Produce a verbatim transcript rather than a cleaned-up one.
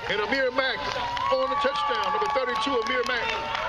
And Amir Mack on the touchdown, number thirty-two, Amir Mack.